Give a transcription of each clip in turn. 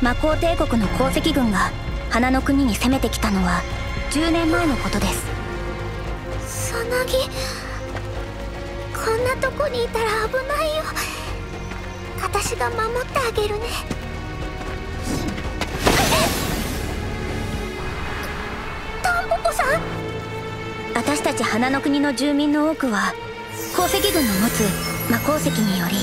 魔皇帝国の鉱石軍が花の国に攻めてきたのは10年前のことです。 さなぎ、こんなとこにいたら危ないよ。私が守ってあげるね。タンポポさん。 私たち花の国の住民の多くは鉱石軍の持つ魔鉱石により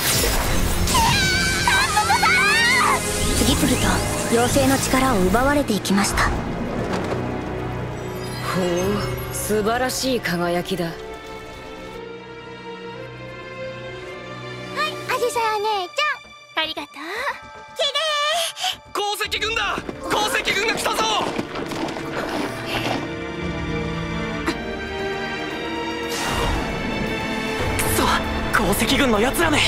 次々と妖精の力を奪われていきました。 ほう、素晴らしい輝きだ。はい、 アジサヤ姉ちゃん、ありがとう。きれい。 鉱石軍だ。鉱石軍が来たぞ。くそ、鉱石軍のやつらめ。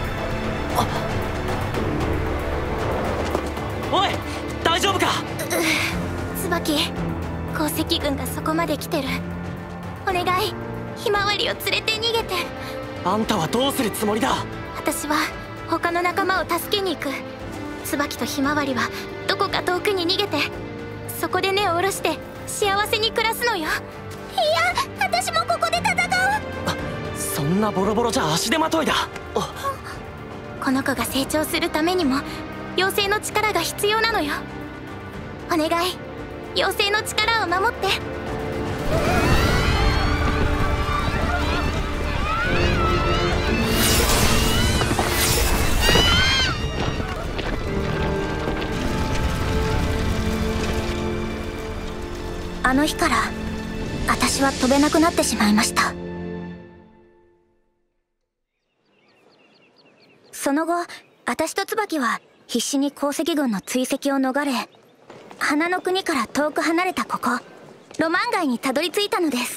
おい、大丈夫か。 椿、鉱石軍がそこまで来てる。お願い、ひまわりを連れて逃げて。 あんたはどうするつもりだ。 私は他の仲間を助けに行く。椿とひまわりはどこか遠くに逃げて、そこで根を下ろして幸せに暮らすのよ。いや、私もここで戦う。 そんなボロボロじゃ足手まといだ。 この子が成長するためにも妖精の力が必要なのよ。お願い、妖精の力を守って。 あの日から私は飛べなくなってしまいました。その後、私と椿は必死に鉱石軍の追跡を逃れ、花の国から遠く離れたここロマン街にたどり着いたのです。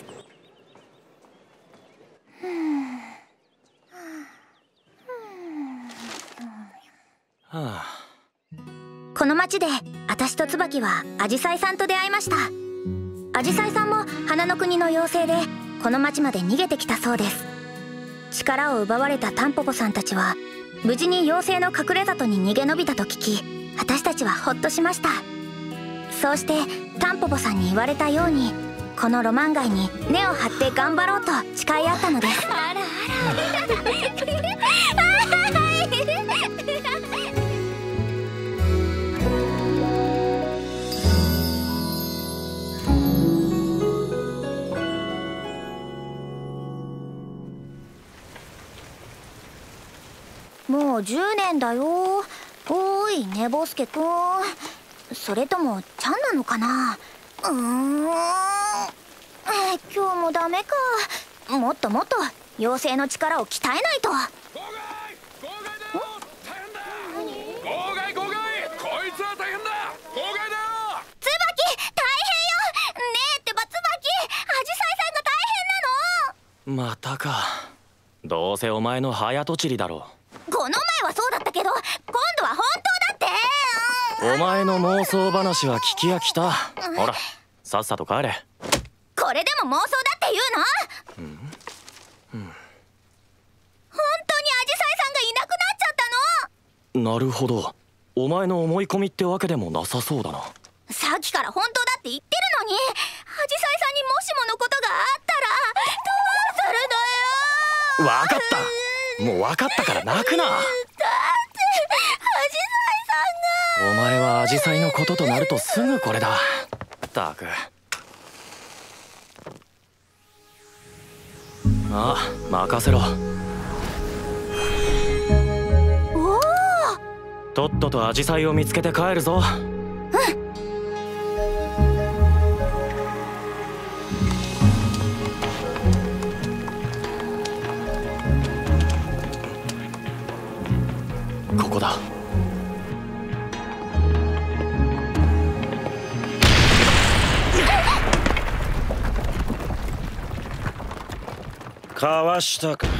この町で私と椿はアジサイさんと出会いました。アジサイさんも花の国の妖精でこの町まで逃げてきたそうです。力を奪われたタンポポさんたちは無事に妖精の隠れ里に逃げ延びたと聞き、私たちはホッとしました。そうしてタンポポさんに言われたようにこのロマン街に根を張って頑張ろうと誓い合ったのです。 あらもう10年だよ。おーい、寝坊助くん。それともちゃんなのかな。今日もダメか。もっともっと妖精の力を鍛えないと。 号外こいつは大変だ。号外だよ。 椿、大変よ。ねえってば椿、アジサイさんが大変なの。 またか。どうせお前の早とちりだろう。 この前はそうだったけど、今度は本当だって。 お前の妄想話は聞き飽きた。ほら、さっさと帰れ。 これでも妄想だって言うの？本当にアジサイさんがいなくなっちゃったの？ なるほど。お前の思い込みってわけでもなさそうだな。 さっきから本当だって言ってるのに、アジサイさんにもしものことがあったらどうするのよ。 わかった。もうわかったから泣くな。だってアジサイさんが。 お前はアジサイのこととなるとすぐこれだ。ったく。ああ、任せろ。 おお。 とっととアジサイを見つけて帰るぞ。ここだ。 かわしたか。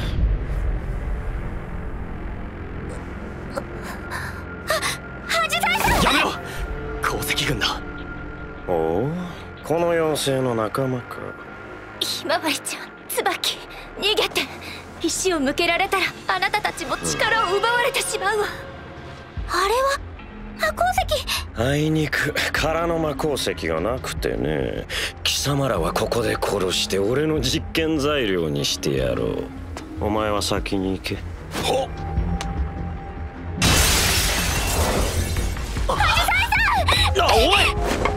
やめろ。鉱石軍だ。 おお、この妖精の仲間か。 ひまわりちゃん、椿、逃げて。石を向けられたらあなたたちも力を奪われてしまうわ。あれは石。 あいにく空の魔鉱石がなくてね。貴様らはここで殺して俺の実験材料にしてやろう。お前は先に行け。 はっ。 おい、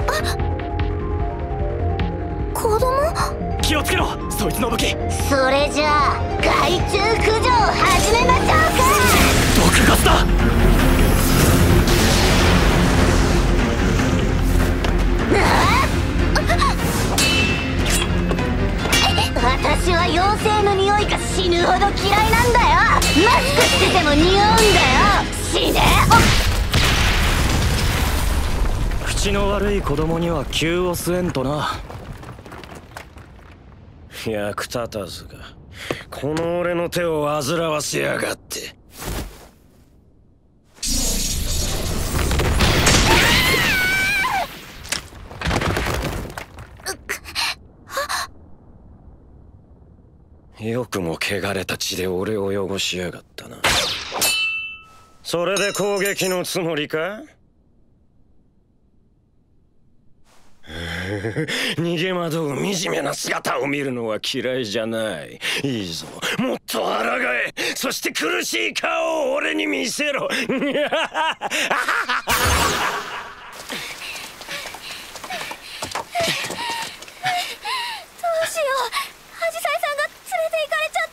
子供？ 気をつけろ、そいつの武器。 それじゃあ害虫駆除を始めましょうか。 毒ガスだ。 私は妖精の匂いが死ぬほど嫌いなんだよ。マスクしてても匂うんだよ。死ね。 口の悪い子供には急を据えんとな。役立たずがこの俺の手を煩わせやがって。よくも汚れた血で俺を汚しやがったな。それで攻撃のつもりか？逃げ惑う惨めな姿を見るのは嫌いじゃない。いいぞ、もっと抗え。そして苦しい顔を俺に見せろ。 どうしよう、アジサイさんが連れて行かれちゃった。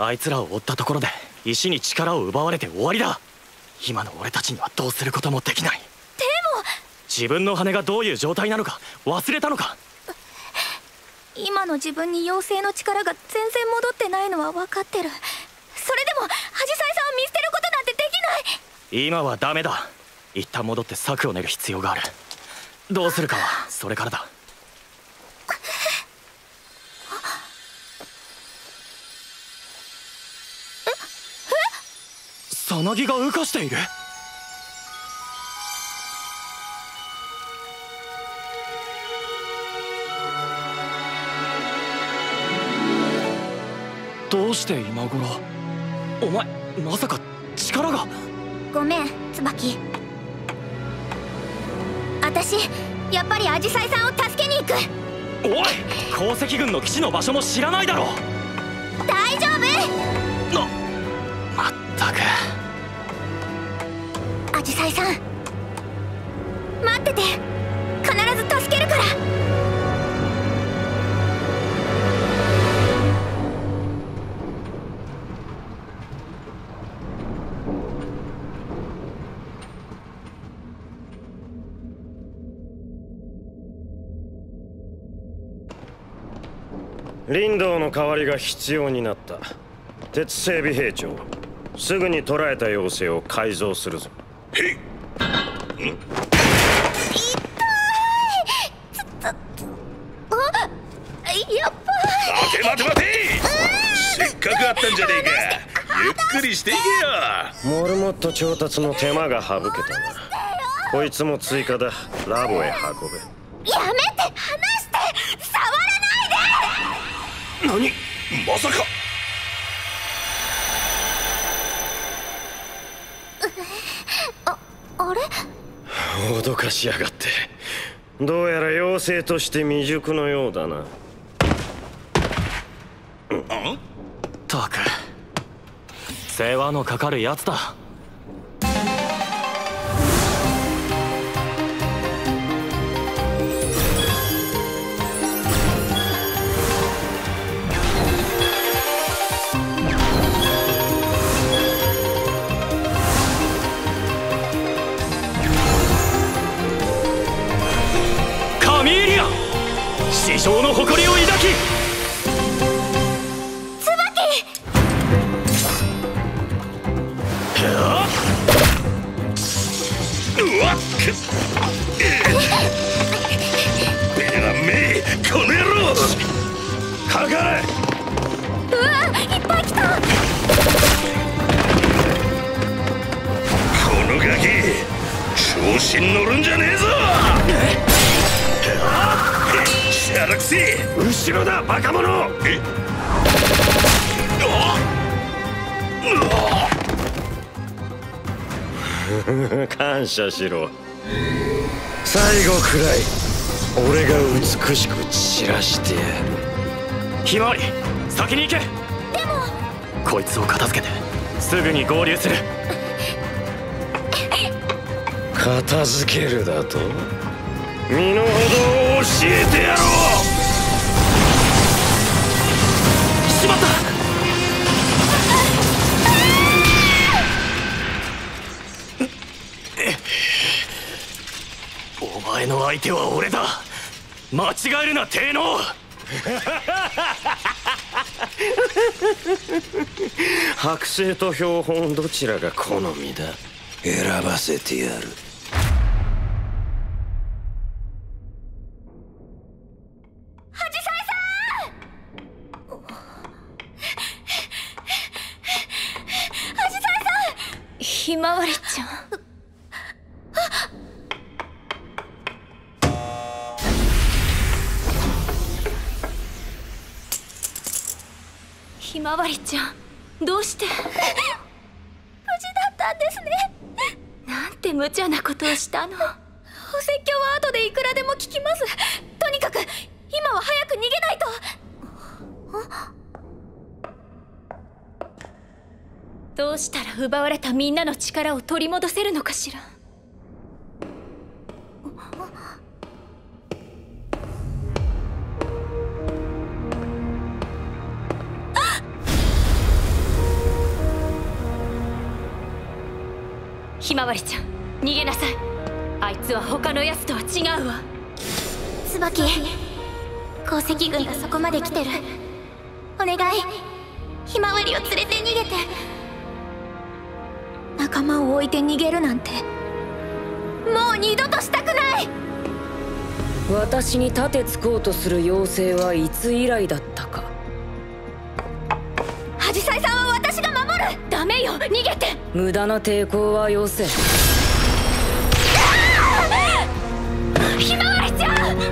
あいつらを追ったところで石に力を奪われて終わりだ。今の俺たちにはどうすることもできない。 でも自分の羽がどういう状態なのか忘れたのか。 今の自分に妖精の力が全然戻ってないのは分かってる。それでもアジサイさんを見捨てることなんてできない。 今はダメだ。一旦戻って策を練る必要がある。どうするかはそれからだ。さなぎが羽化している。どうして今頃。お前まさか力が。 ごめん椿。私やっぱりアジサイさんを助けに行く。 おい、鉱石軍の基地の場所も知らないだろう。 大丈夫。 まったく。 アジサイさん待ってて、必ず助けるから。 林道の代わりが必要になった。鉄整備兵長、すぐに捕らえた妖精を改造するぞ。 へい。 やっぱ待て。せっかくあったんじゃねえか。ゆっくりしていけよ。 モルモット調達の手間が省けたな。こいつも追加だ。ラボへ運べ。 やめて、離して触らないで。 何？まさか。 あれ？ 脅かしやがって。どうやら妖精として未熟のようだな。 ったく世話のかかるやつだ。カミーリアン、師匠の誇りを抱き。 ベラめこの野郎。 かかれ。 うわ、いっぱい来た。 このガキ調子に乗るんじゃねえぞ。しゃらくせ。 後ろだバカ者。 え？ 感謝しろ。最後くらい俺が美しく散らしてやる。 ひまわり、先に行け。でもこいつを片付けてすぐに合流する。 片付けるだと？身の程を教えてやろう。 しまった。お前の相手は俺だ。間違えるな帝王。 剥製と標本どちらが好みだ？選ばせてやる。 ひまわりちゃん。ひまわりちゃん、どうして？無事だったんですね。なんて無茶なことをしたの。お説教は後でいくらでも聞きます。とにかく今は早く逃げないと。どうしたら奪われたみんなの力を取り戻せるのかしら。ひまわりちゃん、逃げなさい。あいつは他のやつとは違うわ。椿、鉱石軍がそこまで来てる。お願い、ひまわりを連れて逃げて。仲間を置いて逃げるなんてもう二度としたくない。 私に盾つこうとする妖精はいつ以来だったか。 アジサイさんは私が守る。ダメよ、逃げて。 無駄な抵抗はよせ。 ひまわりちゃん。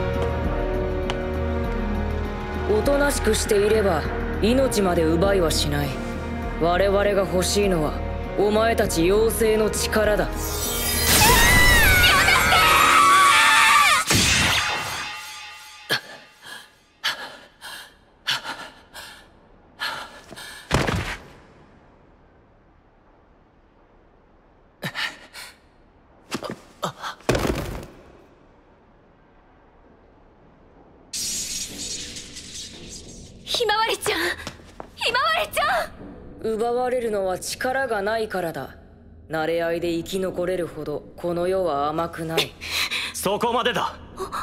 おとなしくしていれば命まで奪いはしない。我々が欲しいのはお前たち妖精の力だ。 ひまわりちゃん、ひまわりちゃん。 奪われるのは力がないからだ。慣れ合いで生き残れるほどこの世は甘くない。 そこまでだ。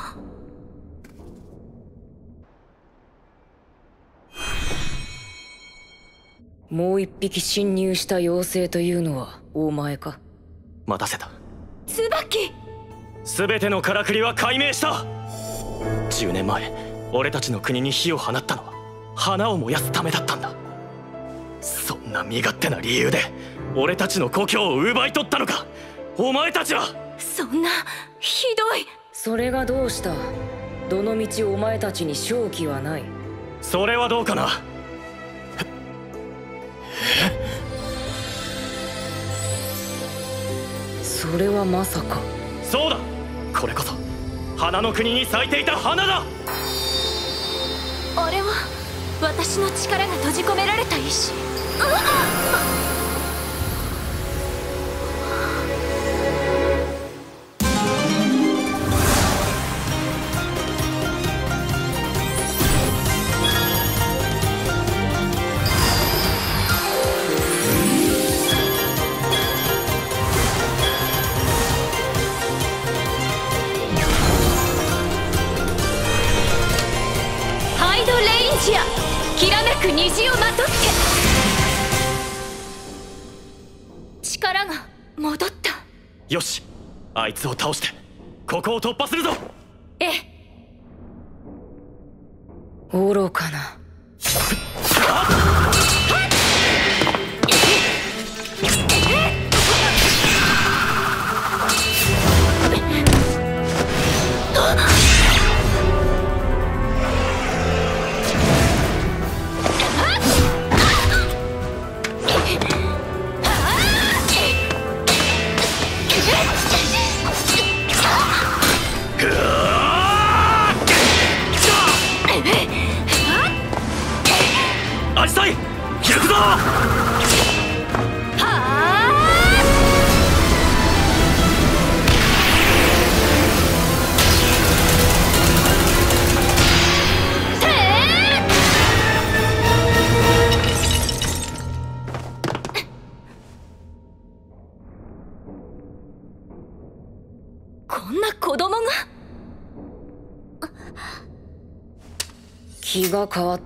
もう一匹侵入した妖精というのはお前か？ 待たせた。 椿、 全てのからくりは解明した。10年前俺たちの国に火を放ったのは花を燃やすためだったんだ。そんな身勝手な理由で俺たちの故郷を奪い取ったのか、お前たちは。 そんなひどい。 それがどうした？どのみちお前たちに勝機はない。 それはどうかな。 それはまさか。 そうだ、これこそ花の国に咲いていた花だ。 あれは私の力が閉じ込められた石。ハイドレインジア、きらめく虹をまとって。力が戻った。 よし、あいつを倒してここを突破するぞ。 ええ。 愚かな。 ぞ。 こんな子供が。 気が変わった。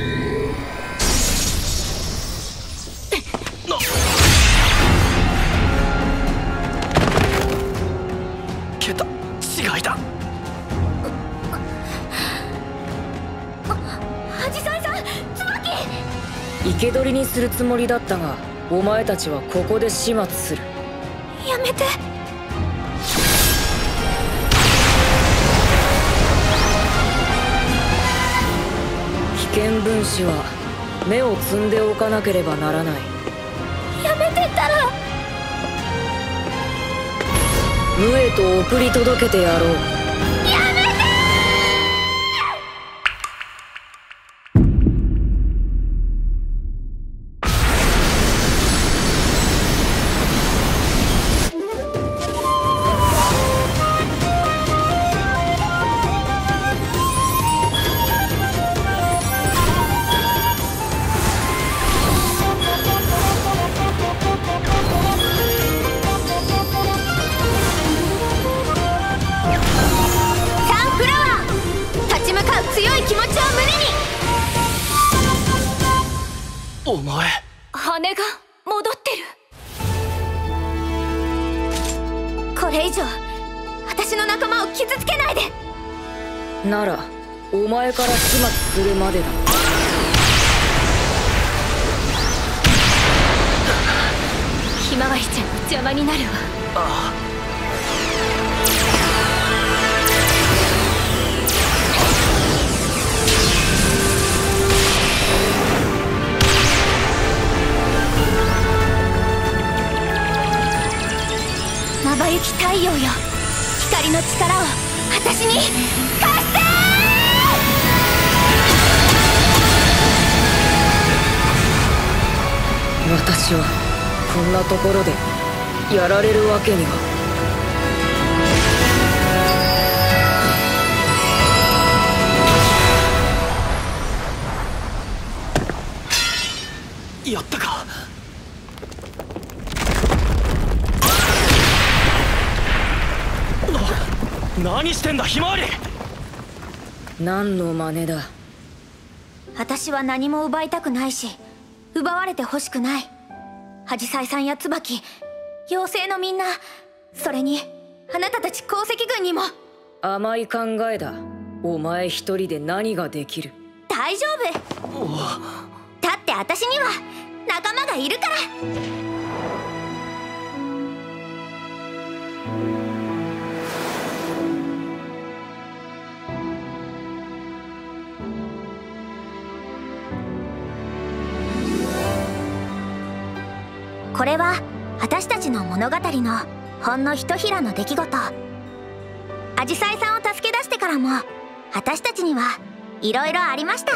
桁違いだ。 アジサイさん、椿。 生け捕りにするつもりだったが、お前たちはここで始末する。 やめて。 危険分子は目を摘んでおかなければならない。 やめてったら。 無へと送り届けてやろう。 やめて。強い気持ちを胸に。 お前、 羽が戻ってる。これ以上私の仲間を傷つけないで。 ならお前から始末するまでだ。 ひまわりちゃんの邪魔になるわ。 ああ。 まばゆき太陽よ、光の力を私に貸して。 私はこんなところでやられるわけには。 やったか。何してんだひまわり。 何の真似だ。 私は何も奪いたくないし、奪われてほしくない。アジサイさんや椿、妖精のみんな、それにあなたたち鉱石軍にも。 甘い考えだ。お前一人で何ができる。 大丈夫。だって私には仲間がいるから。これは私たちの物語のほんのひとひらの出来事。アジサイさんを助け出してからも私たちにはいろいろありました。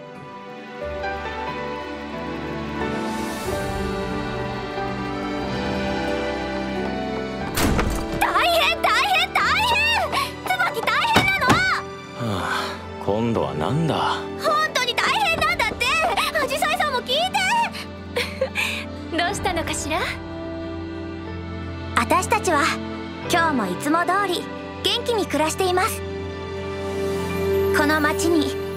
大変大変大変。椿大変なの。はあ、今度はなんだ。 本当に大変なんだって。アジサイさんも聞いて。 どうしたのかしら。 私たちは今日もいつも通り元気に暮らしています。この町に